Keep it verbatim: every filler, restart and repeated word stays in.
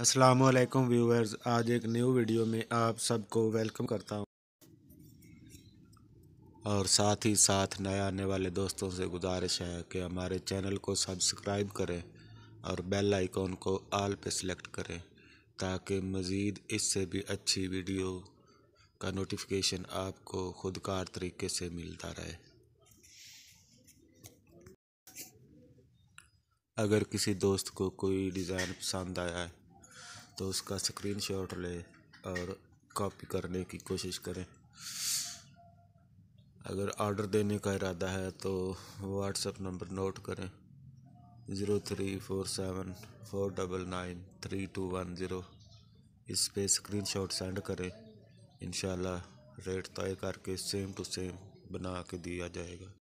अस्सलामुअलैकुम व्यूअर्स, आज एक न्यू वीडियो में आप सबको वेलकम करता हूं और साथ ही साथ नए आने वाले दोस्तों से गुजारिश है कि हमारे चैनल को सब्सक्राइब करें और बेल आइकॉन को ऑल पे सिलेक्ट करें ताकि मज़ीद इससे भी अच्छी वीडियो का नोटिफिकेशन आपको खुदकार तरीके से मिलता रहे। अगर किसी दोस्त को कोई डिज़ाइन पसंद आया है तो उसका स्क्रीनशॉट ले और कॉपी करने की कोशिश करें। अगर ऑर्डर देने का इरादा है तो व्हाट्सएप नंबर नोट करें zero three four seven four double nine three two one zero. इस पे स्क्रीनशॉट सेंड करें, इंशाल्लाह रेट तय करके सेम टू सेम बना के दिया जाएगा।